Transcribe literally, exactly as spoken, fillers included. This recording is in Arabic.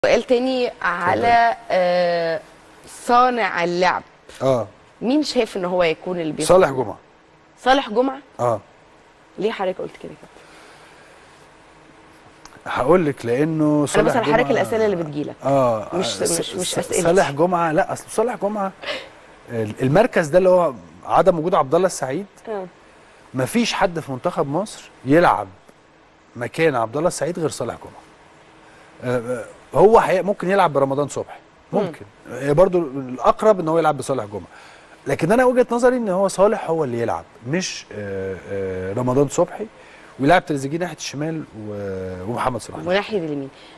سؤال تاني على آه صانع اللعب. اه مين شايف ان هو يكون اللي بياخد؟ صالح جمعه. صالح جمعه؟ اه ليه حضرتك قلت كده كده؟ هقول لك لانه انا صالح بسأل جمعه حضرتك الاسئله اللي بتجيلك. اه مش مش مش اسئلتي. صالح جمعه، لا اصل صالح جمعه المركز ده اللي هو عدم وجود عبد الله السعيد. اه مفيش حد في منتخب مصر يلعب مكان عبد الله السعيد غير صالح جمعه. آه هو حقيقة ممكن يلعب برمضان صبحي، ممكن برضو الاقرب ان هو يلعب بصالح جمعه، لكن انا وجهه نظري ان هو صالح هو اللي يلعب مش آآ آآ رمضان صبحي، ويلعب تريزيجيه ناحيه الشمال ومحمد صلاح وناحيه اليمين.